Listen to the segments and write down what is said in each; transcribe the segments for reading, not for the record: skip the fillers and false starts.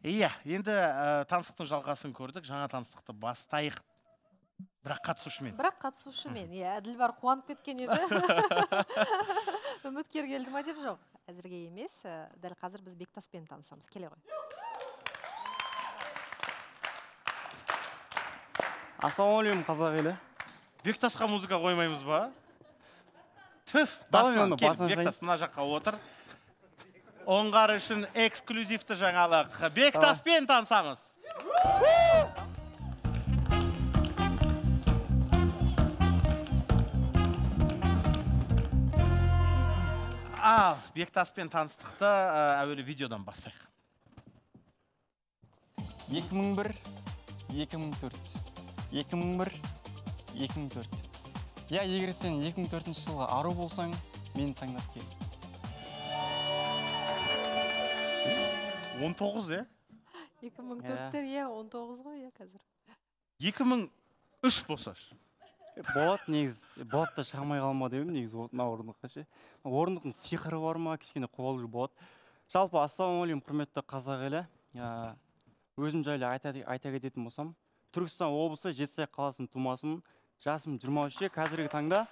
Иә, енді таныстықтың жалғасын көрдік, жаңа таныстықты бастайық. Бірақ қатысушымен. Иә, Ділбар қуанып кеткен еді. Үміткер келді ма деп жоқ. Әзірге емес, дәл қазір біз Бектаспен танысамыз. Келе ғой. Ассалаумағалейкум, қазақ елі. Бектасқа музыка қоймаймыз ба? Түф, Бектас мына жаққа отыр. Оңғар үшін эксклюзивті жаңалық. Бектаспен танысамыз. Бектаспен таныстықты әуелі видеодан бастайық. 2001, 2004. 2001, 2004. Я, егер сен 2004 жылға ару болсаң, мені таңдап кел. 19, е? 2004-тер, 19 ғой, қазір. 2003 болсаш. Болады негіз, болады да шағмай қалма деймін, негіз орындыққа ше. Орындықтың сиқыры бар ма, кішкене қобалжу болады. Жалпы, ассалаумағалейкум, құрметті қазақ елі. Өзім жайлы айта кететін болсам, Түркістан облысы Жетісай қаласының тумасымын. Жасым 23, қазіргі таңда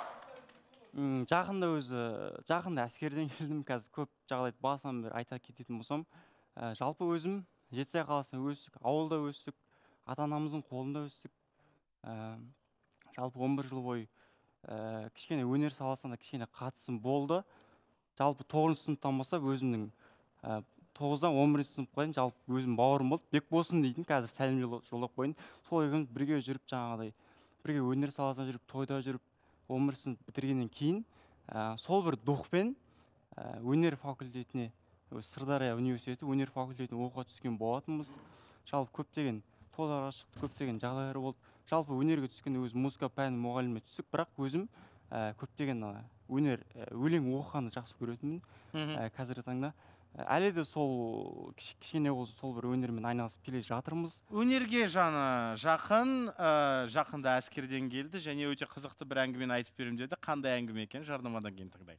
жақында әскерден келдім, қазір көп жағдайды басынан бері айта кететін болсам, жалпы өзім Жетісай қаласында өстік, ауылда өстік, ата-анамыздың қолында өстік. Жалпы 11 жыл бойы кішкене өнер саласында кішкене қатысым болды. Жалпы 9-шы сыныптан бастап өзімнің 9-дан 11-шы сыныпқа дейін жалпы өзім бауырым болды. Бекбосын дейтін, қазір сәлем жолдап қойын. Сол екеуміз бірге жүріп жаңағыдай, бірге өнер саласында жүріп, тойда жүріп, 11-шы сынып бітіргеннен кейін сол бір духпен өнер факультетіне, Сырдария университеті өнер факультетіне оқуға түскен болатынбыз. Жалпы көптеген тойларға шықты, көптеген жағдайлар болды. Жалпы өнерге түскенде өзім музыка пәні мұғаліміне түстік, бірақ өзім көптеген өнер өлең оқығанды жақсы көретінмін қазіргі таңда. Әлі де сол кішкене болсын сол бір өнермен айналысып келе жатырмыз. Өнерге жаны жақында әскерден келді және өте қызықты бір әңгімені айтып берем деді. Қандай әңгіме екен, жарнамадан кейін тыңдайық.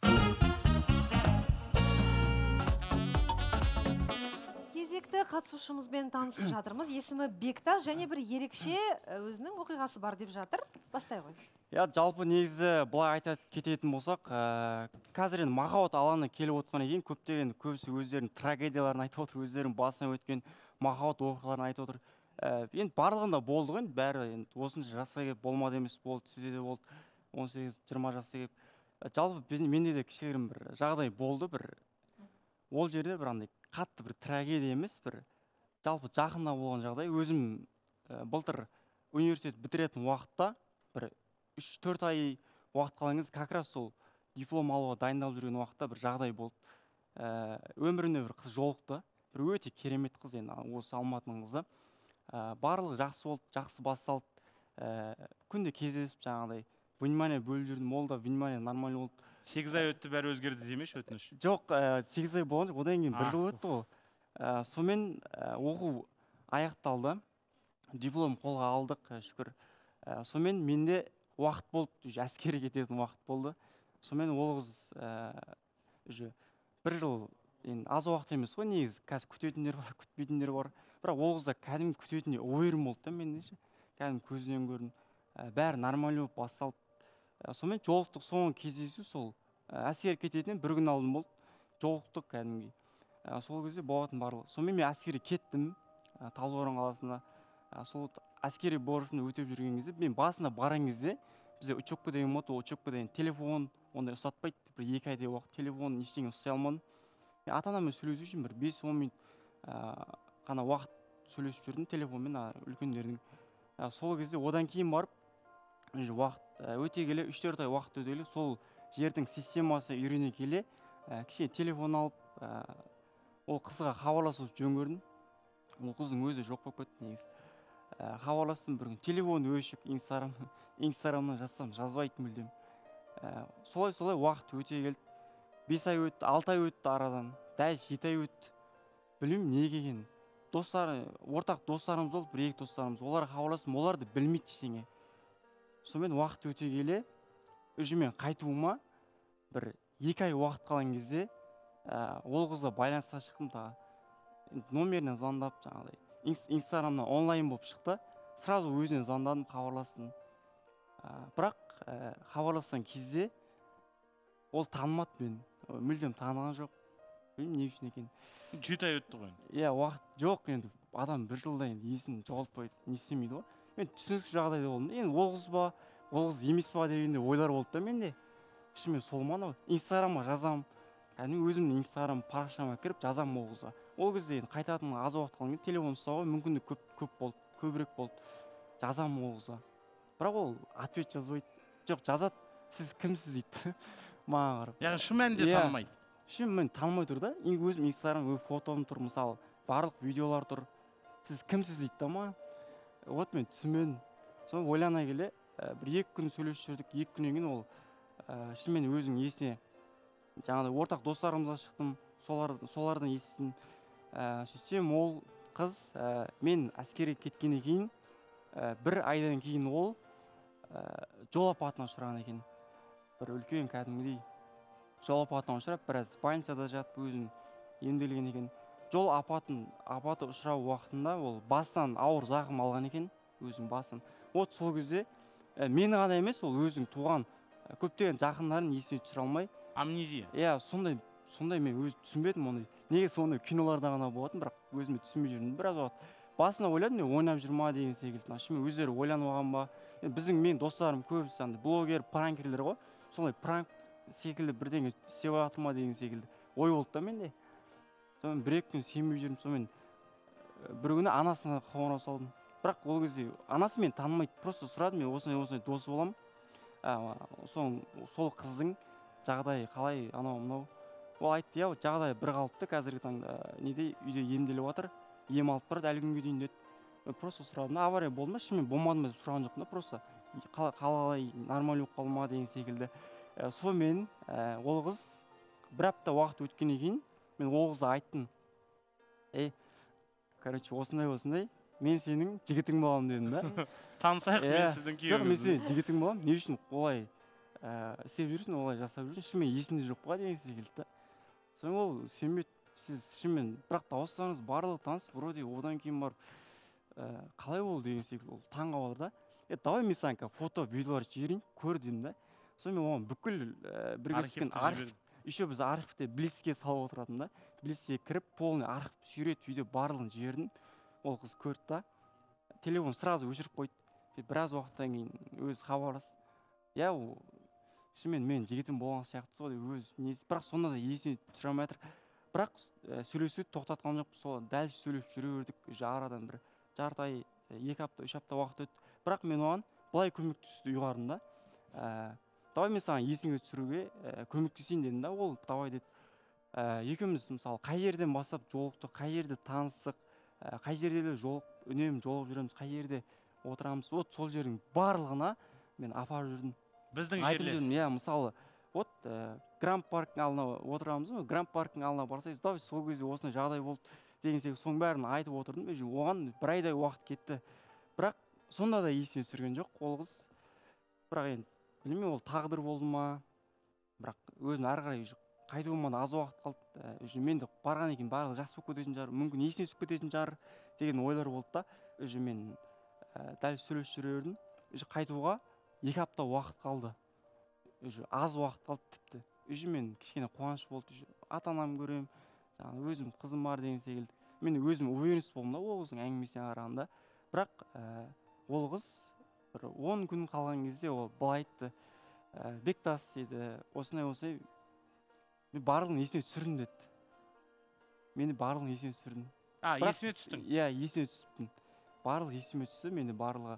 Кезекті қатысушымызбен танысып жатырмыз. Есімі Бектас және бір ерекше өзінің оқиғасы бар деп жатыр. Бастай ғой. Жалпы негізі бұлай айта кететін болсақ, қазір енді махаббат алаңына келіп отқан екен, көбісі өздерінің трагедияларын айтып отыр, өздерінің басынан өткен махаббат оқиғаларын айтып отыр. Енді барлығында болды ғой, бәрі енді осынша жасқа келіп болмады емес болды, сізде де болды 18-20 жасқа келіп. Жалпы менде де кішігірім бір жағдай болды, бір ол жерде бір андай қатты бір трагедия емес, бір жалпы жақында болған жағдай. Өзім былтыр университет бітіретін уақытта бір 3-4 ай уақыт қалған кезде, как раз сол диплом алуға дайындалып жүрген уақытта бір жағдай болды. Өмірімде бір қыз жолықты, бір өте керемет қыз, енді осы Алматының қызы. Барлығы жақсы болды, жақсы басталды. Күнде кездесіп жаңағыдай внимание бөліп жүрдім, ол да внимание нормально болды. 8 ай өтті, бәрі өзгерді демеш, өтініш? Жоқ, 8 ай болған жоқ, одан кейін 1 жыл өтті ғой. Сонымен оқу аяқталды, диплом қолға алдық, шүкір. Сонымен менде уақыт болды, әскерге кететін уақыт болды. Сонымен ол қыз 1 жыл, аз уақыт емес қой, негізі қазір күтетіндер бар, күтпейтіндер бар. Бірақ ол қызда кәдімгі күтетіндей ойырым болды да менде ше. Кәдімгі көзінен көрдім. Бәрі нормально болып басталды. Сонымен жолықтық, соңғы кездесу сол әскер кететінен 1 күн алдын болды. Жолықтық кәдімгі. Сол кезде болатын барлығы. Сонымен мен әскерге кеттім, Талдықорған қаласында. Сол әскери борышымды өтеп жүрген кезде, мен басында барған кезде бізде учебка деген болды, учебка деген телефон, ондай ұстатпайды. Бір 2 айдай уақыт телефон ештеңе ұстай алмадым. Ата-анаммен сөйлесу үшін бір 5-10 минут қана уақыт сөйлесіп жүрдім телефонмен үлкендердің. Сол кезде одан кейін барып уақыт өте келе 3-4 ай уақыт өте келе сол жердің системасы үйрене келе кішкене телефон алып ол қызға хабарласуды жөн көрдім. Ол қыздың өзі жоқ болып кетті негізі. Хабарластым бір күн, телефон өшік, инстаграмнан жазсам жазбайды мүлдем. Солай уақыт өте келді. 5 ай өтті, 6 ай өтті арадан, дәл 7 ай өтті. Білмеймін неге екенін. Ортақ достарымыз болды, 1-2 достарымыз. Оларға хабарластым, олар да білмейді ештеңе. Сонымен уақыт өте келе, мен қайтуыма бір 2 ай уақыт қалған кезде, ол қызға байланысқа шықтым тағы. номерінен звондап жаңағыдай инстаграмнан онлайн болып шықты, сразу өзіне звондадым, хабарластым. Бірақ хабарласқан кезде ол танымады мені, мүлдем таныған жоқ, білмеймін не үшін екен. 7 ай өтті ғой. Иә, уақыт жоқ, енді адам бір жылда енді есін жоғалтпайды, не істемейді ғой. Мен түсініксіз жағдайда болдым. Енді ол қыз ба, ол қыз емес па дегенде ойлар болды да менде. Ішіме сол ма анау, инстаграмға жазамын. Кәдімгі өзімнің инстаграм парақшама кіріп жазамын ол қызға. Ол кезде енді қайтатын аз уақыт қалған кейін телефон ұстауға мүмкіндік көп болды, көбірек болды. Жазамын ол қызға. Бірақ ол ответ жазбайды. Жоқ, жазады, сіз кімсіз дейді. Маған қарап. Яғни шын мәнінде танымайды. Шын мен танымай тұр да. Өзім инстаграм фотом тұр, мысалы, барлық видеолар тұр. Сіз кімсіз дейді да маған. Вот мен түсінбедім. Соны ойлана келе, бір 2 күн сөйлесіп жүрдік. 2 күннен кейін ол шынымен өзінің есіне жаңағыдай ортақ достарымызға шықтым. Солардан естідім. Сөйтсем ол қыз мен әскерге кеткеннен кейін 1 айдан кейін ол жол апатына ұшыраған екен. Бір үлкен кәдімгідей жол апатына ұшырап, біраз больницада жатып өзін емделген екен. Жол апаты ұшырау уақытында ол басынан ауыр зақым алған екен, өзінің басын. Вот сол кезде мені ғана емес, ол өзінің туған көптеген жақындарын есіне түсіре алмай. Амнезия. Иә, сондай мен өзі түсінбедім оны. Неге сондай киноларда ғана болатын, бірақ өзіме түсінбей жүрдім. Біраз уақыт басына ойладым, мен ойнап жүр ма деген секілді. Шынымен өздері ойланып алған ба? Мен достарым көбісі блогер, пранкерлер ғой. Сондай пранк секілді бірдеңе істеп жатыр ма деген секілді ой болды да менде. Сонымен 1-2 күн сенбей жүрдім. Сонымен бір күні анасына қоңырау салдым. Бірақ ол кезде анасы мені танымайды, просто сұрады, мен осындай дос боламын. Сол қыздың жағдайы қалай, анау. Ол айтты, иә, жағдайы бір қалыпты, қазіргі таңда үйде емделіп жатыр, ем алып тұрады әлі күнге дейін деді. Просто сұрадым, авария болды ма? Шынымен болмады ма деп сұраған жоқпын да, просто қалай нормаль болып қалды ма деген секілді. Сонымен ол қыз 1 апта уақыт өткеннен кейін мен ол қызға айттым. Короче, осындай, мен сенің жігітің боламын дедім да. Танысайық, мен сіздің күйеуіңіз. Жоқ, мен сенің жігітің боламын. Не үшін олай істеп жүрсің, олай жасап жүрсің, шынымен есімде жоқ па деген секілді. Соң ол сенбеді, сіз шынымен, бірақ дауыстарыңыз барлығы таныс, вроде одан кейін барып қалай болды деген секілді, ол таң қалды да. Давай мен саған фото, видеолар жіберейін, көр дедім да. Соң мен оған бүкіл бірге түскен архив, еще біз архивте близке салып отыратын да. Близке кіріп, полный архив, сурет, видео барлығын жібердім. Ол қыз көрді да. Телефон сразу өшіріп қойды. Біраз уақыттан кейін өзі хабарласты. Иә, шынымен мен жігітім болған сияқты ғой деп өз несі. Бірақ сонда да есіне түсіре алмай жатыр. Бірақ сөйлесуді тоқтатқан жоқпыз. Сол дәл сөйлесіп жүре бердік. Арадан бір жарты ай, 2 апта, 3 апта уақыт өтті. Бірақ мен оған былай көмектесуді ұйғардым да. Давай мен саған есіңе түсіруге көмектесейін дедім да. Ол давай деді. Екеуміз мысалы қай жерден бастап жолықтық, қай жерде таныстық, қай жерде үнемі жолығып жүреміз, қай жерде отырамыз. Вот сол жердің барлығына мен апарып жүрдім. Біздің жерлер. Иә, мысалы, вот Гранд парктың алдына отырамыз, Гранд парктың алдына барсайыз, давай сол кезде осындай жағдай болды деген секілді соның бәрін айтып отырдым. Оған 1 айдай уақыт кетті. Бірақ сонда да есіне түсірген жоқ ол қыз. Бірақ енді білмеймін, ол тағдыр болды ма? Бірақ өзін ары қарай қайтуыма аз уақыт қалды. Мен де барған екен барлығы жақсы болып кететін шығар, мүмкін есіне түсіп кететін шығар деген ойлар болды да. Мен дәл сөйлесіп жүре бердім. Қайтуға 2 апта уақыт қалды. Аз уақыт қалды тіпті. Мен кішкене қуаныш болды. Ата-анам көрем, өзім қызым бар деген секілді. Мен өзім уверенность болдым да ол қыздың әңгімесіне қарағанда. Бірақ ол қыз бір 10 күн қалған кезде ол былай айтты. Бектас деді, осындай. Мен барлығын есіне түсірдім деді. Мені барлығын есіне түсірдім. Есіме түстің? Иә, есіне түстім. Барлығы есіме түсті, мені барлығы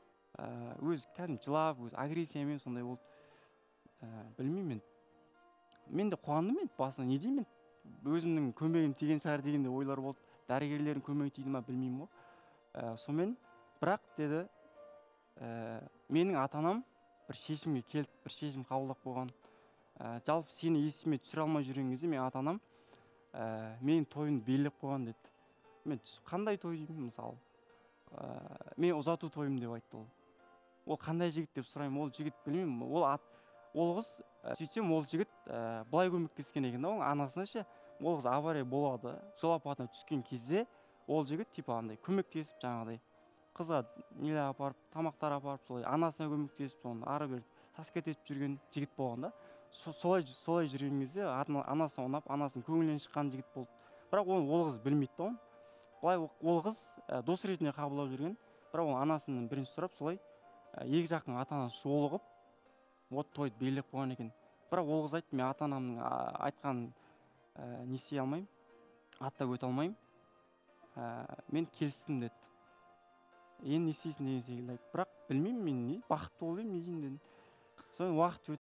өз кәдім жылап, өз агрессиямен сондай болды. Білмеймін, мен де қуандым, мен басына не деймін, өзімнің көмегім тиген шығар дегенде ойлар болды. Дәрігерлердің көмегі тиді ма білмеймін ғой. Сонымен, бірақ деді, менің ата-анам бір шешімге келді, бір шешім қабылдап қойған. Жалпы сені есіме түсіре алмай жүрген кезде мен ата-анам менің тойымды белгілеп қойған деді. Мен қандай той деймін, мысалы. Мен ұзату тойым деп айтты ол. Ол қандай жігіт деп сұраймын, ол жігіт білмеймін, ол қыз сөйтсем ол жігіт былай көмектескен екен да, оның анасына ше, ол қыз авария болады, жол апатына түскен кезде ол жігіт типа андай көмектесіп жаңағыдай қызға не апарып, тамақтар апарып, солай анасына көмектесіп, соны ары бері таскет етіп жүрген жігіт болған да. Солай жүрген кезде анасына ұнап, анасының көңілінен шыққан жігіт болды. Бірақ ол қыз білмейді да оны. Былай ол қыз дос ретінде қабылдап жүрген, бірақ ол анасынан бірінші сұрап, солай екі жақтың ата-анасы жолығып, вот тойды белгілеп қойған екен. Бірақ ол қыз айтты, мен ата-анамның айтқанын не істей алмаймын, аттап өте алмаймын, мен келістім деді. Енді не істейсің деген секілді айтты. Бірақ білмеймін мен не, бақытты болайын, не деймін дедім. Соны уақыт өтті.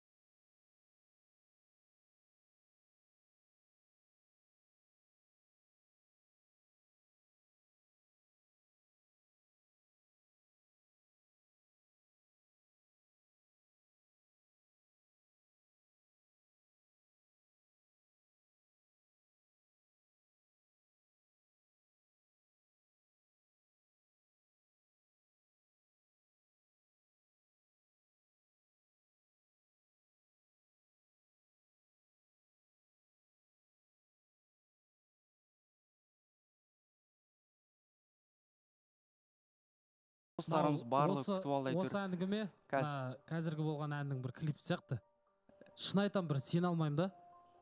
Достарымыз барлығы күтіп алды әйтеуір. Осы әңгіме қазіргі болған әннің бір клип сияқты. Шын айтам, бір сене алмаймын да.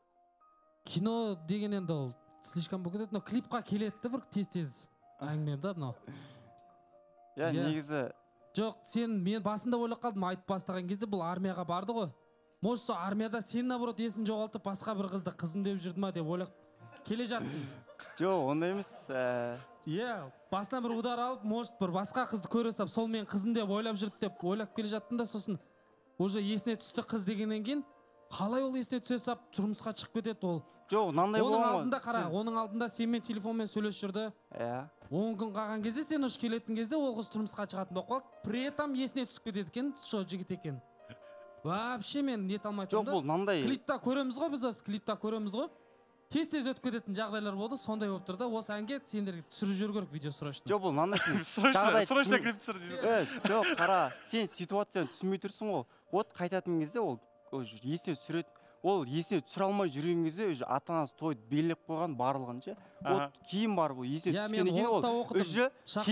Кино деген енді ол слишком болып кетеді, но клипқа келеді бір тез әңгімем да мынау. Негізі жоқ, мен басында ойлап қалдым, айтып бастаған кезде бұл армияға барды ғой. Может, сол армияда сен наоборот есін жоғалтып басқа бір қызды қызым деп жүрді ма деп ойлап келе жаттым. жоқ, ондай емес. Басынан бір удар алып, может бір басқа қызды көре сап, сол мен қызым деп ойлап жүрді деп ойлап келе жаттым да, сосын уже есіне түсті қыз дегеннен кейін, қалай ол есіне түсе сап тұрмысқа шығып кетеді ол. Жоқ, мынандай болған ғой. Оның алдында қара, оның алдында сенімен телефонмен сөйлесіп жүрді. 10 күн қалған кезде, сен ұш келетін кезде ол қыз тұрмысқа шығатын болып қалды. При этом есіне түсіп кетеді екен, сол жігіт екен. Вообще мен нете алмайтын да. Жоқ, бұл мынандай. Клипта көреміз ғой, біз клипта көреміз ғой. Тез өтіп кететін жағдайлар болды, сондай болып тұр да. Осы әнге сендерге түсіріп жіберу керек видео срочно. Жоқ, бұл мынандай срочно клип түсір дейсің. Жоқ, қара, сен ситуацияны түсінбей тұрсың ғой. Вот қайтатын кезде ол есіне түсіреді. Ол есіне түсіре алмай жүрген кезде уже ата-анасы тойды белгілеп қойған барлығын ше. Вот кейін барып ол есіне түскеннен кейін ол уже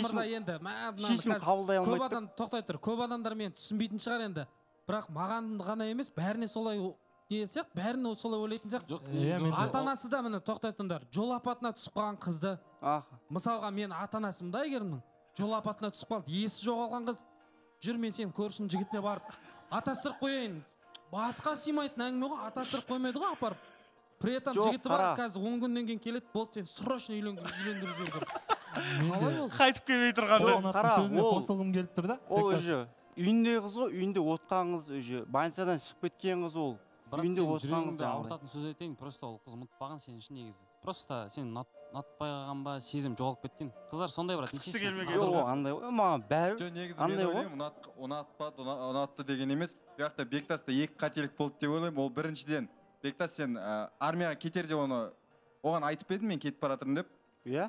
шешім қабылдай алмайды. Көп адам тоқтай тұр. Көп адамдар мен түсінбейтін шығар енді. Бірақ маған ғана емес, бәріне солай не сияқты, бәріне солай ойлайтын сияқты. Ата-анасы да міне тоқтайтындар. Жол апатына түсіп қалған қызды. Мысалға мен ата-анасым да егермін. Жол апатына түсіп қалды, есі жоғалған қыз. Жүр, мен сен көршінің жігітіне барып атастырып қояйын. Басқа сыймайтын әңгіме ғой, атастырып қоймайды ғой апарып. При этом жігіті бар, қазір 10 күннен кейін келеді, болды, сен срочно үйлендіріп жүру керек. Қалай ол? Қайтып келмей тұрғанда. Сөзіне қосылғым келіп тұр да. Ол уже үйінде қыз ғой, үйінде отқан қыз, уже больницадан шығып кеткен қыз ол. Үйінде отқан қыз. Ауыртатын сөз айтайын, просто ол қыз ұмытпаған сен үшін негізі. Просто сен ұнатпай қалған ба, сезім жоғалып кеткен. Қыздар сондай брат, не істейсің? Жоқ, андай ғой, маған бәрі андай ғой. Ұнатпады, ұнатты деген емес. Бұяқта Бектаста екі қателік болды деп ойлаймын. Ол біріншіден, Бектас сен армияға кетерде оған айтып едім, мен кетіп баратырмын деп. Иә?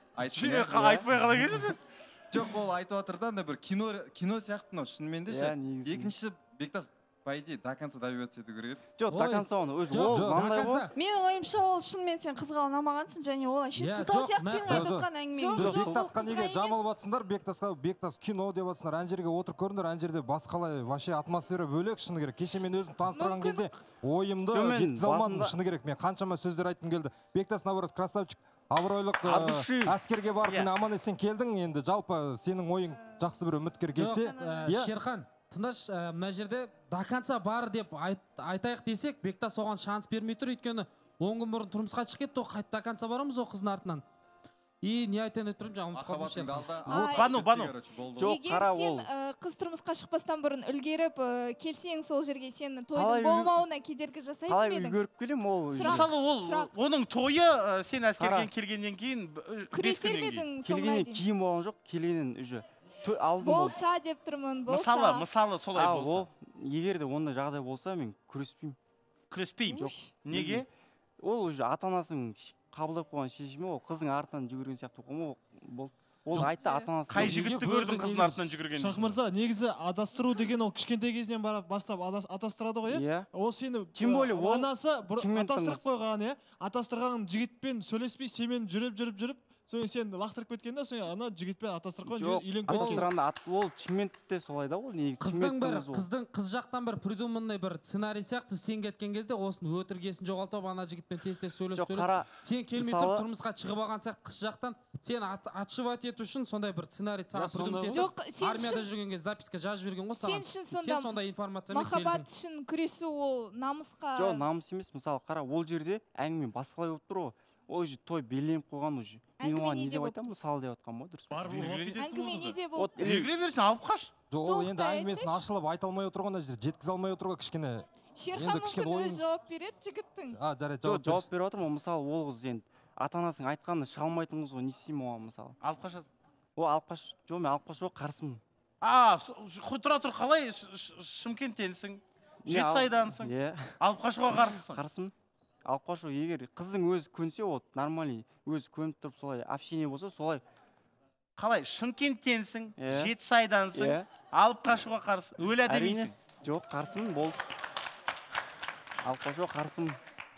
Айтпай қалай кетеді? Жоқ, ол айтып жатыр да, бір кино сияқты мынау шынымен де ше. Екінші Бектас по идее до конца добиваться ету керек еді. Жоқ, до конца оны ол мынандай ғой. Менің ойымша ол шынымен сен қызға ұнамағансың және ол әше сылтау сияқты сенің айтып отқан әңгімең. Бектасқа неге жамалып жатсыңдар? Бектас кино деп жатсыңдар. Ана жерге отырып көріңдер, ана жерде басқалай вообще атмосфера бөлек, шыны керек. Кеше мен өзім таныстырған кезде ойымды жеткізе алмадым, шыны керек. Мен қаншама сөздер айтқым келді. Бектас наоборот красавчик, абыройлық әскерге барып аман есен келдің. Енді жалпы сенің ойың жақсы бір үміткер келсе. Шерхан, тыңдашы, мына жерде до конца бар деп айтайық десек, Бектас оған шанс бермей тұр, өйткені 10 күн бұрын тұрмысқа шығып кетті, қайта до конца барамыз о қыздың артынан. Не айтайын деп тұрмын, жаңа ұмытып қалдым. Бану. Егер сен қыз тұрмысқа шықпастан бұрын үлгеріп келсең, сол жерге сен тойдың болмауына кедергі жасайтын қалай едің? үлгеріп келем ол? Мысалы оның тойы сен әскерден келгеннен кейін күресер ме едің соңына келгеннен дейін? кейін болған жоқ, келгеннен уже болса деп тұрмын, болса. Мысалы солай болса. Егер де ондай жағдай болса, мен күреспеймін. Күреспеймін? Неге? Ол уже ата-анасының қабылдап қойған шешімі, ол қыздың артынан жүгірген сияқты болды. ол айтты ата-анасы. Қай жігітті көрдің қыздың артынан жүгірген? Шах мырза, негізі адастыру деген ол кішкентай кезінен бастап атастырады ғой, иә? Ол сені анасы атастырып қойған, иә? Атастырған жігітпен сөйлеспей, семен жүріп, сен лақтырып кеткенде, ана жігітпен атастырып қойған, үйленіп кеткен. Атастырғанда ол Шымкентте солай да, ол негізі. Қыз жақтан бір придуманный бір сценарий сияқты, сен кеткен кезде осыны өтіргесін жоғалтып, ана жігітпен тез сөйлесіп, сен келмей тұрып тұрмысқа шығып алған сияқты қыз жақтан сен отшивать ету үшін сондай бір сценарий армияда жүрген кезде записка жазып жіберген ғой саған. Сен сондай информациямен келдің. Махаббат үшін күресу ол намысқа. Жоқ, намыс емес. Мысалы, қара, ол жерде әңгіме басқалай болып тұр ғой. Ол же той белгіленіп қойған уже. Мен оған не деп айтамын, мысалы деп жатқан ғой, дұрыс па? Әңгіме не де болып? Белгілей берсін, алып қаш. Жоқ, ол енді әңгімесін ашылып айта алмай отырғанда жеткізе алмай отырға кішкене. Шерхан мүмкін өз жауап береді жігіттің. Жарайды, жауап беріп отырмын. Мысалы, ол қыз енді ата-анасының айтқанын шыға алмайтын қыз ғой, не істеймін оған мысалы? Алып қашасың. Ол алып қаш, жоқ, мен алып қашуға қарсымын. Тұра тұр, қалай Шымкенттенсің, Жетісайдансың, алып қашуға қарсысың? Қарсымын. Алып қашу, егер қыздың өзі көнсе, ол нормальный, өзі көніп тұрып солай общение болса, солай. Қалай, Шымкенттенсің, Жетісайдансың, алып қашуға қарсы, өлі әдемейсің? Жоқ, қарсымын, болды. Алып қашуға қарсымын.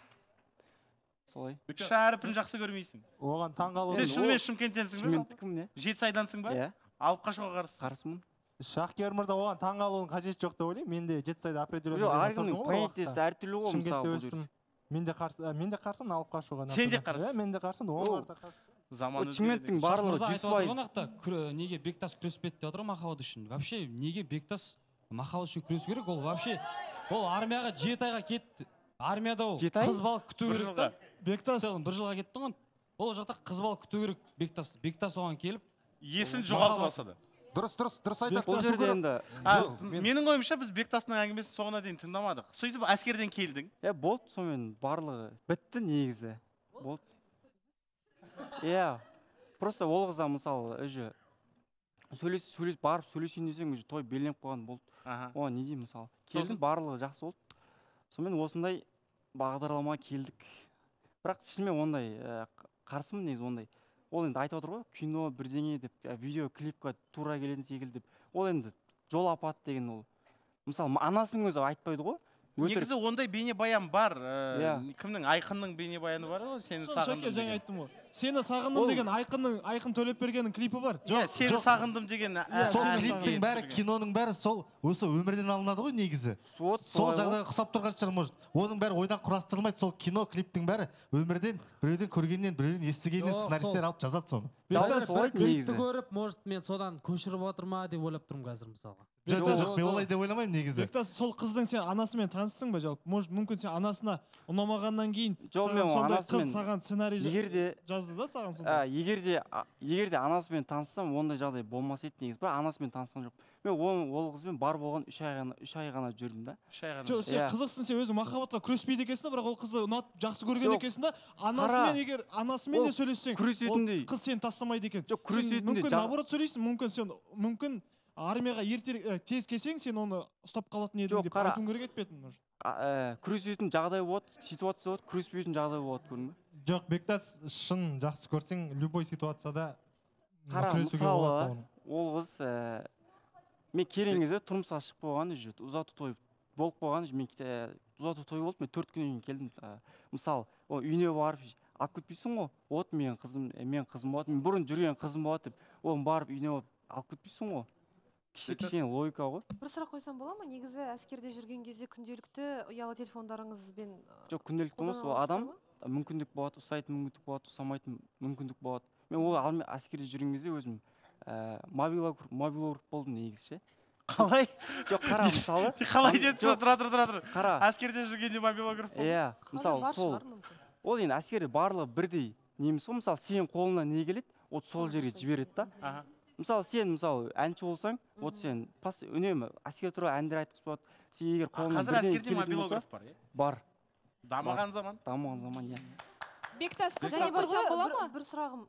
Солай. Шәріпін жақсы көрмейсің? Оған таңғалу. Сен шынымен Шымкенттенсің бе? Шымкенттікім не? Жетісайдансың ба? Алып қашуға қарсы? Қарсымын. Шахкер мырза, оған таңғалуының қажеті жоқ деп ойлаймын. Мен де Жетісайда определенно. Жоқ, әркімнің понятиесі әртүрлі ғой, мысалы. Мен де қарсымын алып қашуға. Сен де қарсың? Мен де қарсымын, оған да қарсың. Шымкенттің барлығы 100%. Неге Бектас күреспеді деп отыр махаббат үшін? Вообще, неге Бектас махаббат үшін күресу керек? Ол вообще, ол армияға 7 айға кетті. Армияда ол қыз бала күту керек та. Бектас бір жылға кетті ғой. Ол жақта қыз бала күту керек. Бектас оған келіп, есін жоғалтып алса да. Дұрыс айтақ. Ол жерде енді. Менің ойымша біз Бектастың әңгімесін соңына дейін тыңдамадық. Сөйтіп әскерден келдің. Болды, сонымен барлығы бітті негізі. Болды. Просто ол қызда мысалы, барып сөйлесейін десең, той белгіленіп қойған болды. Оған не деймін мысалы. Келдің, барлығы жақсы болды. Сонымен осындай бағдарлама келдік. Бірақ шынымен ондай қарсымын негізі ондай. Ол енді айтып отыр ғой, кино бірдеңе деп, видео клипқа тура келетін секілді деп. Ол енді жол апаты деген ол. Мысалы, анасының өзі айтпайды ғой. Негізі ондай бейнебаян бар. Кімнің? Айқынның бейнебаяны бар ғой, сені сағындым деген. Жаңа айттым ғой. Сені сағындым деген Айқын Төлепбергеннің клипі бар. Сені сағындым деген. Сол клиптің бәрі, киноның бәрі сол осы өмірден алынады ғой негізі. Сол жағдайға ұқсап тұрған шығар может. Оның бәрі ойдан құрастырылмайды. Сол кино клиптің бәрі өмірден, біреуден көргеннен, біреуден естігеннен сценаристер алып жазады соны. Клипті көріп, может мен содан көшіріп отырма деп ойлап тұрмын қазір мысалға. Жоқ, мен олай деп ойламаймын негізі. Бектас, сол қыздың сен анасымен таныссың ба жалпы? Может, мүмкін сен анасына ұнамағаннан кейін сондай қыз саған сценарий жазды да саған сондай? Егер де анасымен таныссам, ондай жағдай болмас еді негізі. Бірақ анасымен танысқан жоқ. Мен ол қызбен бар болған 3 ай ғана жүрдім да. Жоқ, сен қызықсың, сен өзің махаббатқа күреспейді екенсің да, бірақ ол қызды ұнатып, жақсы көрген екенсің да, анасымен де сөйлессең, ол қыз сені тастамайды екен. Жоқ, күресетіндей. Мүмкін наоборот сөйлейсің, мүмкін армияға тез келсең, сен оны ұстап қалатын едің деп айтуың керек етпедің. Күресетін жағдай болады, ситуация болады, күреспейтін жағдай болады, көрдің бе? Жоқ, Бектас, шын жақсы көрсең, любой ситуацияда күресуге болады. Ол қыз мен келген кезде тұрмысқа шығып қойған, ұзату той болып қойған, ұзату той болды, мен 4 күннен кейін келдім. Мысалы, үйіне барып алып кетпейсің ғой, от менің қызым болады, мен бұрын жүрген қызым болады деп, оны барып үйіне алып кетпейсің ғой. Кішкене логика ғой. Бір сұрақ қойсам бола ма? Негізі әскерде жүрген кезде күнделікті ұялы телефондарыңызбен жоқ, күнделікті емес, ол адам мүмкіндік болады, ұстайтын мүмкіндік болады, ұстамайтын мүмкіндік болады. Мен ол әскерде жүрген кезде өзім мобилограф болдым негізі ше. Қалай? Жоқ, қара мысалы. Қалай деп тұра. Әскерде жүргенде мобилограф болдым. Мысалы сол. Ол енді әскерде барлығы бірдей неміз ғой. Мысалы сен қолына не келеді, от сол жерге жібереді да. Мысалы сен әнші болсаң, от сен үнемі әскер туралы әндер айтқызып болады. Сен егер қолына қазір әскерде мобилограф бар, бар. Дамыған заман. Бектас, қысқа қойсам бола ма? Бір сұрағым,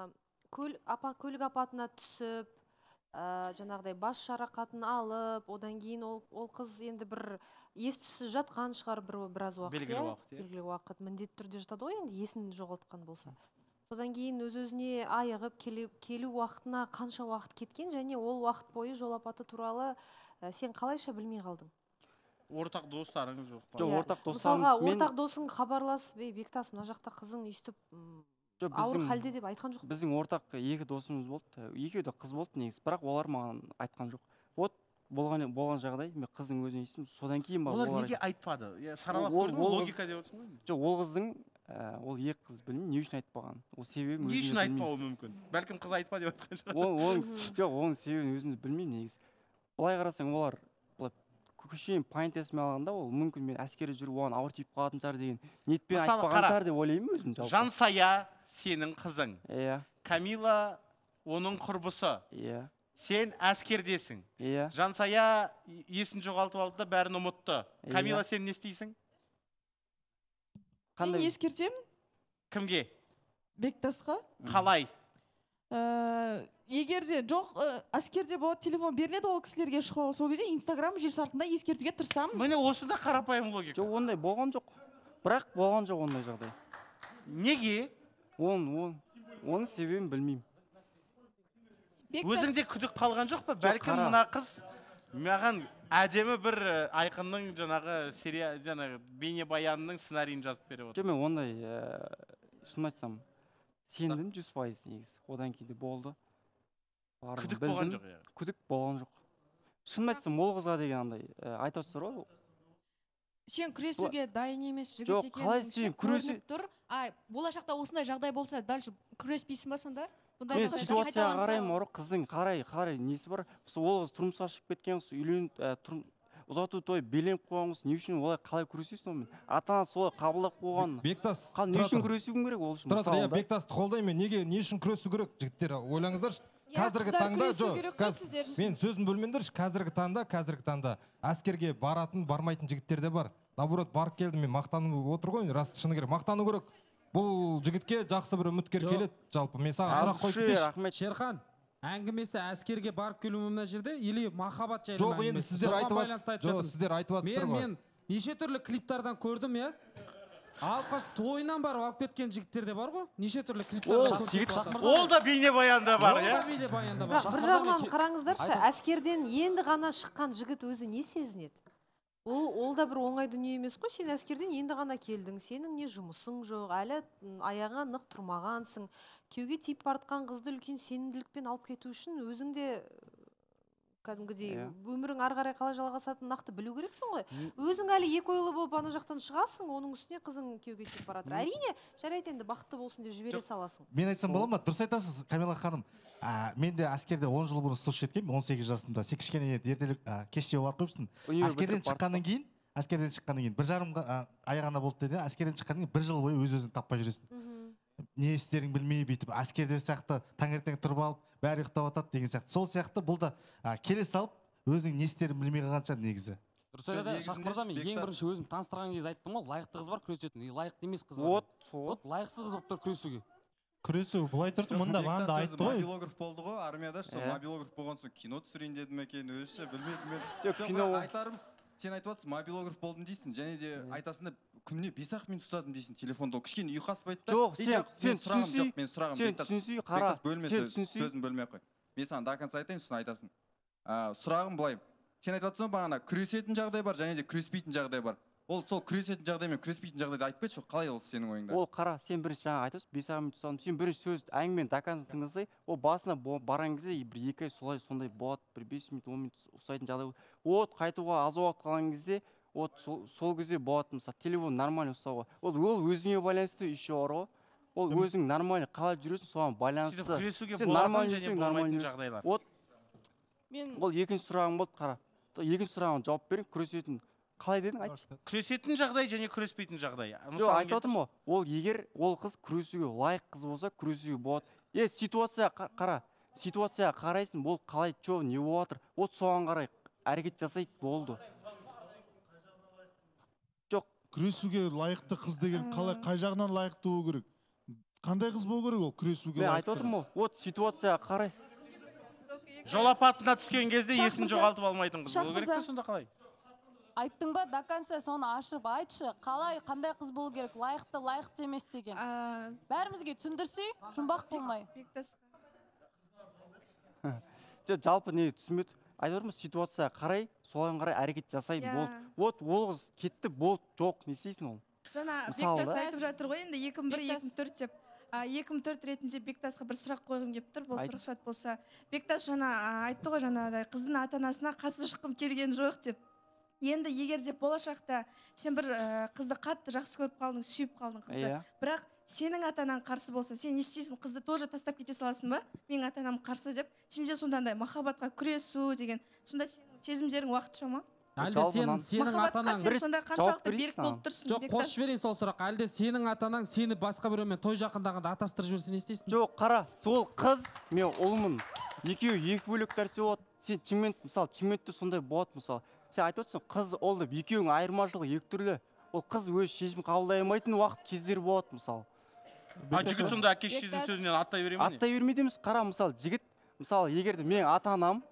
көлік апатына түсіп, жаңағыдай бас жарақатын алып, одан кейін ол қыз енді бір ес-түссіз жатқан шығар біраз уақыт. Белгілі уақыт. Міндетті түрде жатады ғой, енді есін жоғалтқан болса. содан кейін өз-өзіне айығып келу уақытына қанша уақыт кеткен, және ол уақыт бойы жол апаты туралы сен қалайша білмей қалдың? Ортақ достарың жоқ па? Жоқ, ортақ достарым. Мысалға, ортақ досың хабарласып, Бектас, мына жақта қызың өйстіп ауыр халде деп айтқан жоқ? Біздің ортақ 2 досымыз болды. Екеуі де қыз болды негізі, бірақ олар маған айтқан жоқ. Вот болған жағдай, мен қыздың өзіне естідім, содан кейін олар неге айтпады? Саралап көрдің, логика деп отырсың ғой? Жоқ, ол қыздың, ол екі қыз білмеймін, не үшін айтпаған. Ол себебін не үшін айтпауы мүмкін? Бәлкім қыз айтпа деп айтқан шығар. Жоқ, оның себебін өзімді білмеймін негізі. Былай қарасаң, олар көшемен поинтесімен алғанда, ол мүмкін мен әскерде жүріп, оған ауыр тиіп қалатын шығар деген ниетпен айтпаған шығар деп ойлаймын өзім жалпы. Жансая сенің қызың. Иә. Камила оның құрбысы. Иә. Сен әскердесің. Иә. Жансая есін жоғалтып алды да бәрін ұмытты. Камила, сен не істейсің? Мен ескертем. Кімге? Бектасқа. Қалай? Егер де жоқ, әскерде болады, телефон беріледі ол кісілерге, сол кезде Инстаграм желісарқында ескертуге тырысамын. Міне осы да қарапайым логика. Жоқ, ондай болған жоқ. Бірақ болған жоқ ондай жағдай. Неге? Оның себебін білмеймін. Өзіңде күдік қалған жоқ па? Бәлкім мына қыз маған әдемі бір Айқынның жаңағы бейнебаянының сценарийін жазып беріп отыр. Жоқ, мен ондай шын айтсам сендім 100% негізі. Одан кейін де болды. Күдік болған жоқ? Күдік болған жоқ. Шын айтсам ол қызға деген андай айтып отырсыздар ғой. Сен күресуге дайын емес жігіт екенің көрініп тұр. Болашақта осындай жағдай болса, дальше күреспейсің ба сонда? Мен ситуацияға қараймын, қыздың қарай несі бар. Ол қыз тұрмысқа шығып кеткен, үйленіп ұзату той беленіп қойған қыз, не үшін олай қалай күресесің онымен? Ата-ана солай қабылдап қойған. Бектас, не үшін күресуің керек ол үшін? Тұра, Бектасты қолдаймын. Неге, не үшін күресу керек, жігіттер? Ойлаңыздаршы. Қазіргі таңда, мен сөзін бөлмеңдерші, қазіргі таңда әскерге баратын, бармайтын жігіттер де бар. Наоборот, барып келді, мен мақтанып отыр ғой, рас шыны керек, мақтану керек. Бұл жігітке жақсы бір үміткер келеді, жалпы. Мен саған сұрақ қойып кетейінші. Шерхан, әңгімесі әскерге барып келу мына жерде, или махаббат жайлы жоқ, енді сіздер айтып жатсыздар ғой. Мен неше түрлі клиптардан көрдім, я. Тойынан барып алып кеткен жігіттер де бар ғой. Неше түрлі клиптардан. Ол да бейнебаянда бар, я. Бір жағынан қараңыздаршы, әскерден енді ғана шыққан жігіт өзі не сезінеді? Ол да бір оңай дүние емес қой, сен әскерден енді ғана келдің, сенің не жұмысың жоқ, әлі аяғыңа нық тұрмағансың. Күйеуге тиіп бартқан қызды үлкен сенімділікпен алып кету үшін өзіңде кәдімгідей өмірің ары қарай қалай жалғасатынын нақты білу керексің ғой. Өзің әлі екі ойлы болып ана жақтан шығасың, оның үстіне қызың күйеуге тиіп баратыр. Әрине, жарайды енді бақытты болсын деп жібере саласың. Мен айтсам бола ма? Дұрыс айтасыз, Камила ханым. Мен де әскерде 10 жыл бұрын служба еткенмін, 18 жасымда. Сен кішкене кеште барып қойыпсың. Әскерден шыққаннан кейін, 1,5 ай ғана болды деді. Әскерден шыққаннан кейін 1 жыл бойы өз-өзін таппай жүресің. Не істерін білмей бүйтіп, әскерде сияқты таңертең тұрып алып, бәрі ұйықтап жатады деген сияқты. Сол сияқты бұл да келе салып, өзінің не істерін білмей қалғанша негізі. Дұрыс айтады, Шах мырза, мен ең бірінші өзім таныстырған кезде айттым ғой, лайықты қыз бар күресетін, лайықты емес қыз бар. Лайықсыз қыз болып тұр күресуге. Күресу, бұлай тұрсын, мұнда маған да айтты ғой. Мобилограф болды ғой, армияда, сол мобилограф болған соң кино түсірейін дедім екен, өзіше білмедім мен. Айтарым, сен айтып отырсың, мобилограф болдым дейсің, және де айтасың да күніне 5-ақ минут ұстадым дейсің телефонда. Кішкене ұйқаспайды да. Жоқ, сен түсінсей, қара. Бектас бөлме сөзін бөлмей ақ қой. Мен саған до конца айтайын, сосын айтасың. Сұрағым былай. Сен айтып отырсың бағана күресетін жағдай бар, және де күреспейтін жағдай бар. Ол сол күресетін жағдай мен күреспейтін жағдайды айтып кетші, қалай ол сенің ойыңда? Ол қара, сен бірінші жаңа айтасың, 5-ақ минут ұстадым. Сен бірінші сөз әңгімені до конца тыңдасай, ол басына барған кезде бір 2 ай солай сондай болады, бір 5 минут, 10 минут ұстайтын жағдай. От қайтуға аз уақыт қалған кезде, сол кезде болады, мысалы, телефон нормально ұстауға. Ол өзіңе байланысты еще бар ғой. Ол өзің нормально қалай жүресің, соған байланысты. Күресуге болатын және болмайтын жағдайлар. Ол екінші сұрағым болды, қара. Екінші сұрағын жауап берің, күресетін. Қалай дедің, айтшы? Күресетін жағдай және күреспейтін жағдай. Жоқ, айтып отырмын ғой. Ол егер ол қыз күресуге лайық қыз болса, күресуге болады. Ситуация қара. Ситуация қарайсың, ол қалай, не болып жатыр? Вот соған қарай әрекет жасайды, болды. Жоқ, күресуге лайықты қыз деген қалай, қай жағынан лайықты болу керек? Қандай қыз болу керек ол күресуге лайықты қыз? Мен айтып отырмын ғой. Вот ситуация қарай. Жол апатына түскен кезде есін жоғалтып алмайтын қыз болу керек пе сонда қалай? айттың ба, до конца соны ашып айтшы, қалай, қандай қыз болу керек, лайықты, лайықты емес деген. Бәрімізге түсіндірсей, жұмбақ болмай. Жалпы не түсінбеді, айтып отырмын, ситуация қарай, соған қарай әрекет жасайды, болды. Вот, ол қыз кетті, болды, жоқ, не істейсің ол? Жаңа Бектас айтып жатыр ғой, енді 2001-2004 деп. 2004 ретінде Бектасқа бір сұрақ қойғым келіп тұр, бұл рұқсат болса. Бектас жаңа айтты ғой, жаңағыдай қыздың ата-анасына қарсы шыққым келген жоқ деп. Енді егер де болашақта сен бір қызды қатты жақсы көріп қалдың, сүйіп қалдың қызды, бірақ сенің ата-анаң қарсы болса, сен не істейсің, қызды тоже тастап кете саласың ба? Менің ата-анам қарсы деп, сенде сондандай махаббатқа күресу деген, сонда сенің сезімдерің уақытша ма? Әлде сенің атанаң сонда қаншалықты берік болып тұрсың? Жоқ, қосып жіберейін сол сұрақ. Әлде сенің атанаң сені басқа біреумен той жақындағанда атастырып жіберсе не істейсің? Жоқ, қара, сол қыз, мен ұлымын. Екеуі екі бөлек нәрсе болады. Сен Чиментте сондай болады, мысалы. Сен айтып отырсың, қыз ол деп екеуінің айырмашылығы екі түрлі. Ол қыз өз шешім қабылдай алмайтын уақыт кездері болады, мысалы. Жігіт сонда әке шешесінің сөзінен аттай бере ме? Аттай бермейді емес, қара, мысалы, жігіт, мысалы, егер де мен ата-анам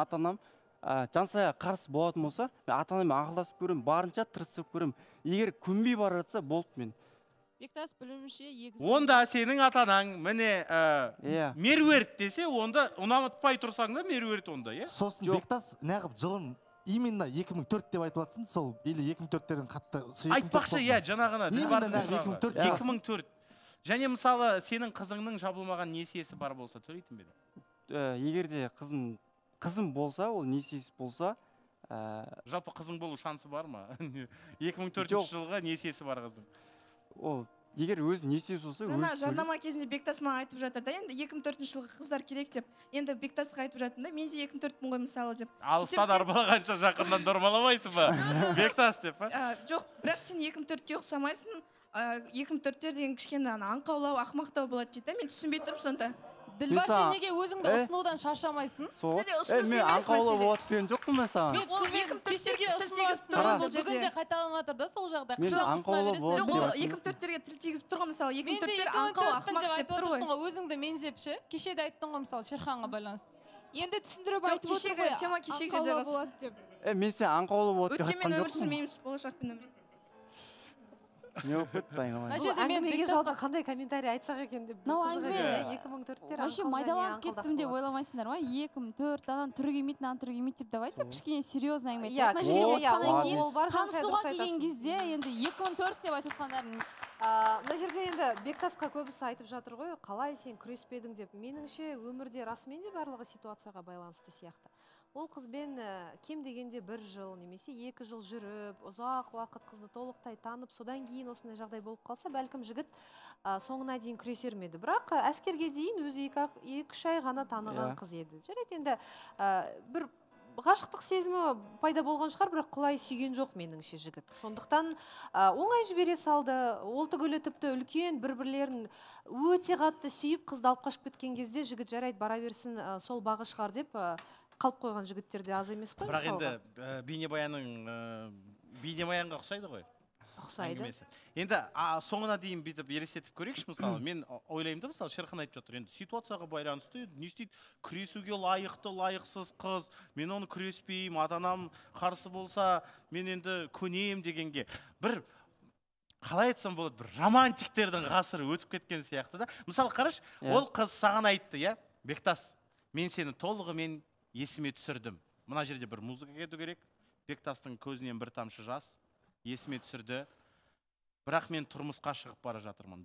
жансая қарсы болатын болса, мен ата-анаммен ақылдасып көремін, барынша тырысып көремін. Егер көнбей бара жатса, болды мен. Бектас білуімше егіз. Онда сенің ата-анаң міне меруерт десе, онда ұнамытпай тұрсаң да меруерт онда, иә? Сосын Бектас неғып жылын именно 2004 деп айтып жатсың, сол или 2004-тердің қатты... Айтпақшы, иә, жаңағына. Именно 2004. Және мысалы, сенің қызыңның жабылмаған несиесі бар болса, төлейтін беді? Егер де қызым болса, ол несиесі болса... Жалпы қызың болу шансы бар ма? 2004 жылға несиесі бар қыздың. Ол, егер өз несиесі болса... Жаңа жарнама кезінде Бектас маған айтып жатыр да, енді 2004 жылғы қыздар керек деп. Енді Бектасқа айтып жатыр да, мен де 2004-мін ғой мысалы деп. Алыстан арбалағанша жақыннан дұрмаламайсың ба? Бектас деп па? Жоқ, бірақ сен 2004-ке ұқсамайсың. 2004-тер деген кішкене аңқаулау, ақмақтау болады дейді. Мен түсінбей тұрмын сонда. Ділбар, сен неге өзіңді ұсынудан шаршамайсың? Мен аңқаулау болады деген жоқпын мен саған. Мен кешеге ұсынып тұрған бүгінде қайталанып жатыр да сол жағдай. Мен аңқаулау болады деп. Жоқ, 2004-терге тіл тигізіп тұрған, мысалы 2004-тер аңқау, ақмақ деп тұр ғой. Өзіңді мензепші, кешеде айттың ғой, мысалы Шерханға байланысты. Енді түсіндіріп айтып отыр ғой, тема кешегі аңқаулау болады деп. Мен сен аңқаулау болады деп айтқан жоқпын. Өткенмен өмір сүрмейміз, болашақпен өмір. Не оқытты айналайын. Әңгімеге жалпы қандай комментарий айтсақ екен деп. Мынау әңгіме 2004-тер вообще майдаланып кеттім деп ойламайсыңдар ма? 2004 анан түрі келмейді, мынаны түрі келмейді деп давайте кішкене серьезно әңгіме айтайық. Танысуға келген кезде енді 2004 деп айтып отқандарын. Мына жерде енді Бектасқа көбісі айтып жатыр ғой, қалай сен күреспедің деп. Меніңше өмірде расымен де барлығы ситуацияға байланысты сияқты. Ол қызбен кем дегенде 1 жыл немесе 2 жыл жүріп, ұзақ уақыт қызды толықтай танып, содан кейін осындай жағдай болып қалса, бәлкім жігіт соңына дейін күресер ме еді. Бірақ әскерге дейін өзі 2-3 ай ғана таныған қыз еді. Жарайды, енді бір ғашықтық сезімі пайда болған шығар, бірақ құлай сүйген жоқ меніңше жігіт. Сондықтан оңай жібере салды. Ол түгілі тіпті үлкен бір-бірлерін өте қатты сүйіп, қызды алып қашып кеткен кезде жігіт жарайды бара берсін, сол бағы шығар деп қалып қойған жігіттерде аз емес қой. Бірақ енді бейнебаянға ұқсайды ғой. Ұқсайды. Енді соңына дейін бүйтіп елестетіп көрейікші, мысалы, мен ойлаймын да, мысалы, Шерхан айтып жатыр, енді ситуацияға байланысты не істейді, күресуге лайықты, лайықсыз қыз, мен оны күреспеймін, ата-анам қарсы болса, мен енді көнем дегенге. Бір қалай айтсам болады, бір романтиктердің ғасыры өтіп кеткен сияқты да. Мысалы, қараш, ол қыз саған айтты, иә, Бектас, мен сені толығымен есіме түсірдім. Мына жерде бір музыка кету керек. Бектастың көзінен бір тамшы жас. Есіме түсірді. Бірақ мен тұрмысқа шығып бара жатырмын.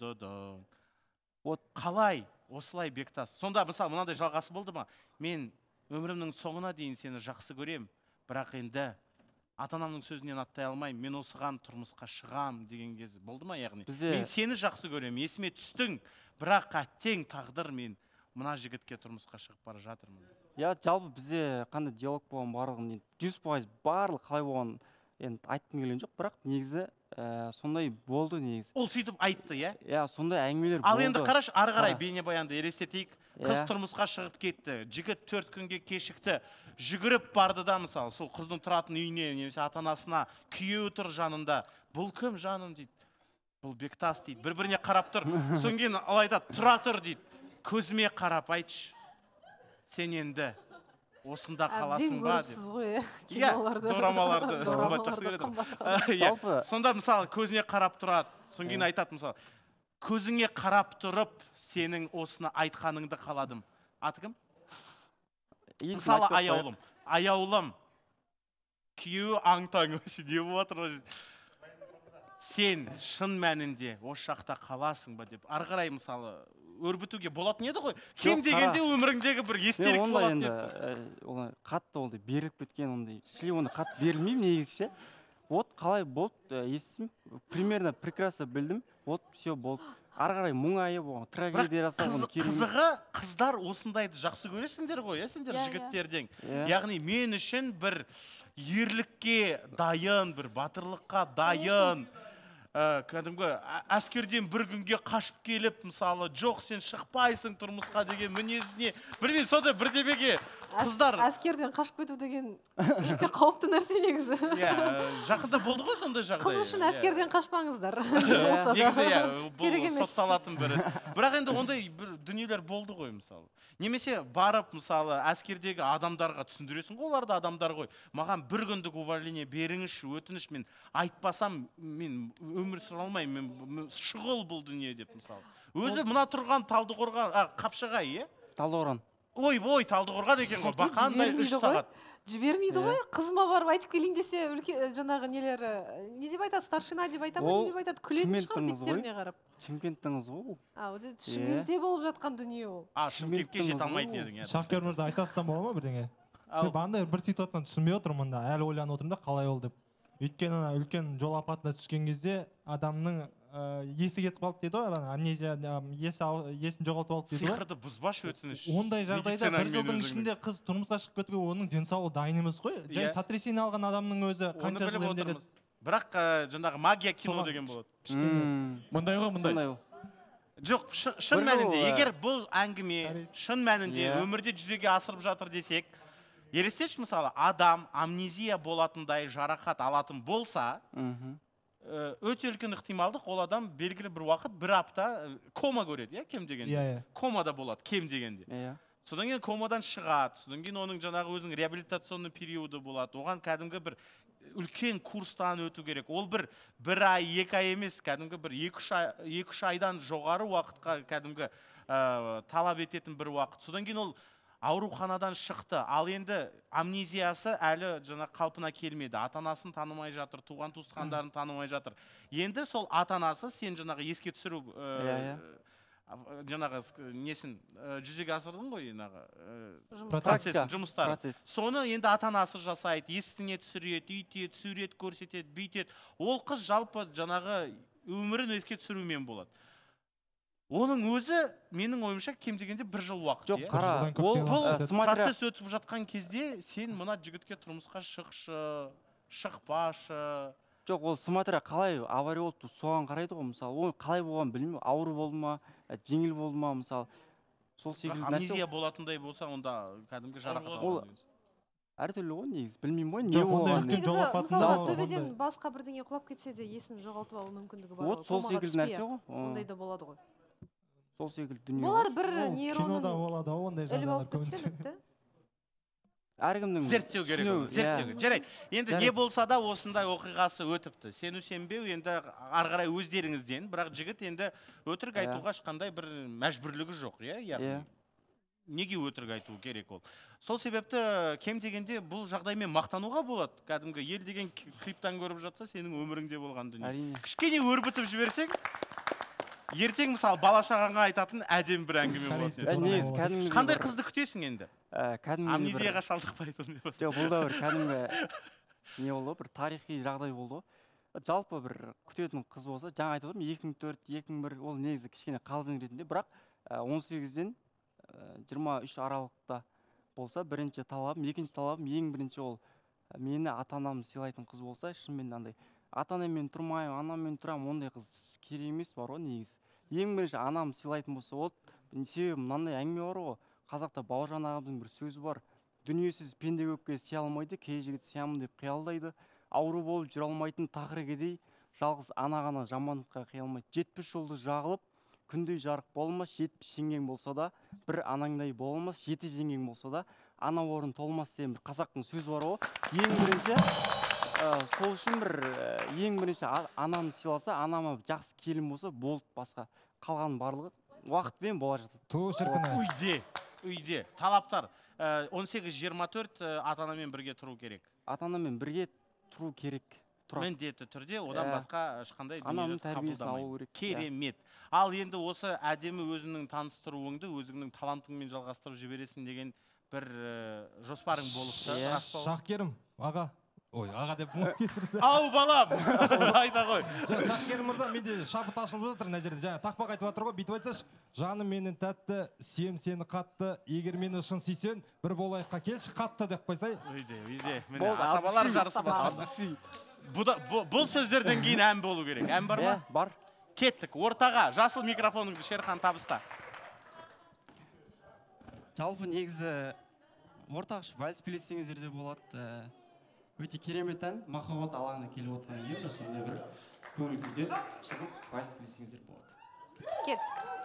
Вот қалай осылай Бектас? Сонда мысалы мынандай жалғасы болды ма? Мен өмірімнің соңына дейін сені жақсы көрем. Бірақ енді ата-анамның сөзінен аттай алмаймын. Мен осыған тұрмысқа шығам деген кез болды ма, яғни? Мен сені жақсы көрем. Есіме түстің. Бірақ әттең тағдыр мен мына жігітке тұрмысқа шығып бара жатырмын. Жалпы бізде қандай диалог болған барлығын 100% барлық қалай болған айтқым келген жоқ, бірақ негізі сондай болды негізі. Ол сөйтіп айтты, иә? Сондай әңгімелер болды. Ал енді қараш, ары қарай бейнебаянды елестетейік. Қыз тұрмысқа шығып кетті, жігіт 4 күнге кешікті, жүгіріп барды да, мысалы, сол қыздың тұратын үйіне, немесе ата-анасына, күйеуі тұр жанында. Бұл кім жаным дейді. Бұл Бектас дейді. Бір-біріне қарап тұр. Содан кейін ол айтады, тұра тұр дейді. Көзіме қарап айтшы. Сен енді осында қаласың ба деп. көріпсіз ғой, иә, дорамаларды қымбат жақсы көреді. Сонда мысалы көзіне қарап тұрады, содан кейін айтады мысалы, көзіңе қарап тұрып, сенің осыны айтқаныңды қаладым. Аты кім? Мысалы аяулым, күйеуі аң-таң, не болып жатыр? Сен шын мәнінде осы жақта қаласың ба деп. Ары қарай мысалы өрбітуге болатын еді ғой. Кем дегенде өміріңдегі бір естелік болады деп. Ондай қатты олай беріліп кеткен, ондай шле оны қатты берілмеймін негізі. Вот қалай болды, естісім, примерно прекрасно білдім. Вот все болды. Ары қарай мұңайып оған трагедия жасаған. Қызығы қыздар осындайды жақсы көресіңдер ғой, сендер жігіттерден. Яғни мен үшін бір ерлікке дайын, бір батырлыққа дайын, кәдімгі әскерден бір күнге қашып келіп, мысалы, жоқ сен шықпайсың тұрмысқа деген мінезіне, білмеймін, сондай бірдемеге қыздар. Әскерден қашып кету деген өте қауіпті нәрсе негізі. Жақында болды ғой сондай жағдай. Қыз үшін әскерден қашпаңыздар. Негізі, бұл сотталатын бірі. Бірақ енді ондай бір дүниелер болды ғой, мысалы. Немесе барып, мысалы, әскердегі адамдарға түсіндіресің ғой, олар да адамдар ғой. Маған бір күндік увольнение беріңізші, өтініш, мен айтпасам, мен өмір сүре алмаймын, мен шұғыл бұл дүние деп, мысалы. Өзі мына тұрған Талдықорған, Қапшағай, Талдықорған. Ой, Талдықорған екен ғой, бақандай 3 сағат. Жібермейді ғой, қызыма барып айтып келейін десе, жаңағы нелері, не деп айтады, старшина деп айтады, не деп айтады, күлетін шығар беттеріне қарап. Шымкенттіңіз ғой. Шымкентте болып жатқан дүние ол. Шымкентке жете алмайтын едің. Шахтер мырза, айтасам бола ма бірдеңе? Андай бір ситуацияны түсінбей отырмын да, әлі ойланып отырмын да, қалай ол деп. Өйткені үлкен жол апатына түскен кезде адамның есі кетіп қалды дейді ғой, амнезия, есін жоғалтып алды дейді ғой. Сиқырды бұзбашы өтініш. Ондай жағдайда бір жылдың ішінде қыз тұрмысқа шығып кетуге оның денсаулығы дайын емес қой. Жай сотрясение алған адамның өзі қанша жыл емделеді. Бірақ жаңағы магия кино деген болады. Мұндай ғой, мұндай. Жоқ, шын мәнінде, егер бұл әңгіме шын мәнінде өмірде жүзеге асырып жатыр десек, елестетші мысалы, адам амнезия болатындай жарақат алатын болса, өте үлкен ықтималдық, ол адам белгілі бір уақыт, бір апта кома көреді, кем дегенде. Комада болады, кем дегенде. Содан кейін комадан шығады, содан кейін оның жаңағы өзінің реабилитационный периоды болады. Оған кәдімгі бір үлкен курстан өту керек. Ол бір ай, 2 ай емес, кәдімгі бір 2-3 айдан жоғары уақытқа кәдімгі талап ететін бір уақыт. Содан кейін ол ауруханадан шықты. Ал енді амнезиясы әлі жаңа қалпына келмеді. Ата-анасын танымай жатыр, туған туысқандарын танымай жатыр. Енді сол ата-анасы сен жаңағы еске түсіру жаңағы несін жүзеге асырдың ғой, процесін, жұмыстары. Соны енді ата-анасы жасайды, есіне түсіреді, үйтеді, сурет көрсетеді, бүйтеді. Ол қыз жалпы жаңағы өмірін еске түсірумен болады. Оның өзі, менің ойымша, кем дегенде 1 жыл уақыт. Жоқ, қара, бұл процесс өтіп жатқан кезде, сен мына жігітке тұрмысқа шықшы, шықпашы. Жоқ, ол смотря қалай авария болды, соған қарайды ғой, мысалы. Ол қалай болған білмеймін, ауыр болды ма, жеңіл болды ма, мысалы. Сол секілді нәрсе. Амнезия болатындай болса, онда кәдімгі жарақат алады. Әртүрлі ғой, негізі, білмеймін ғой, не болған. Негізі, мысалы, төбеден басқа бірдеңе құлап кетсе де, есін жоғалтып алу мүмкіндігі бар. Вот, сол секілді нәрсе ғой. Ондай да болады ғой. Сол секілді дүние. Болады бір нейронның кинода болады, ондай жағдайлар көбінесе. Әркімнің зерттеу керек, зерттеу. Жарайды. Енді не болса да осындай оқиғасы өтіпті. Сену сенбеу енді ары қарай өздеріңізден, бірақ жігіт енді өтірік айтуға ешқандай бір мәжбүрлігі жоқ, иә? Неге өтірік айту керек ол? Сол себепті кем дегенде бұл жағдаймен мақтануға болады. Кәдімгі ел деген клиптан көріп жатса, сенің өміріңде болған дүние. Кішкене өрбітіп жіберсең, ертең мысалы бала-шағаңа айтатын әдемі бір әңгіме болады. Қандай қызды күтесің енді? Амнезияға шалдықпайтын. Жоқ, бұл да бір кәдімгі не болды, бір тарихи жағдай болды. Жалпы бір күтетін қыз болса, жаңа айтып отырмын, 2004-2001 ол негізі кішкене қалжың ретінде, бірақ 18-ден 23 аралықта болса, бірінші талабым, екінші талабым, ең бірінші ол мені ата-анам сыйлайтын қыз болса, шынымен андай ата-анаммен тұрмаймын, анаммен тұрамын, ондай қыз керек емес бар ғой негізі. Ең бірінші анам сыйлайтын болса, ол себебі мынандай әңгіме бар ғой, қазақта Бауыржан ағамыздың бір сөзі бар. Дүниесіз пенде көкке сыя алмайды, кей жігіт сиямын деп қиялдайды. Ауру болып жүре алмайтын тақыр кедей, жалғыз ана ғана жамандыққа қия алмайды. 70 жұлдыз жағылып, күндей жарық болмас, 70 жеңгең болса да, бір анаңдай болмас, 7 жеңгең болса да, ана орын толмас деген бір қазақтың сөзі бар ғой. Ең бірінші сол үшін бір ең бірінші анамды сыйласа, анама жақсы келін болса, болды, басқа қалған барлығы уақытпен бола жатады. Ту шіркін. Үйде талаптар 18-24 ата-анамен бірге тұру керек. Ата-анамен бірге тұру керек. Міндетті түрде, одан басқа ешқандай анамның тәрбиесін алу керек. Керемет. Ал енді осы әдемі өзіңнің таныстыруыңды өзіңнің талантыңмен жалғастырып жібересің деген бір жоспарың болыпты. Шақкерім, аға. Ой, аға деп кешірсі. Ау балам, айта ғой. Шақкерім мырза, менде шабыт ашылып жатыр мына жерде. Жаңа тақпақ айтып жатыр ғой, бүйтіп айтсашы. Жаным менің тәтті, сүйем сені қатты, егер мені шын сүйсең, бір болайыққа келші қатты деп қойсай. Үйде. Міне асабалар жарысы басталды. Бұл сөздерден кейін ән болу керек. Ән бар ма? Бар. Кеттік. Ортаға жасыл микрофоныңды Шерхан табыста. Жалпы негізі ортақ вальс билесеңіздер де болады. Өте керемет ән, махаббат алаңына келіп отырған енді сондай бір көңіл күйден шығып вальс билесеңіздер болады. Кеттік.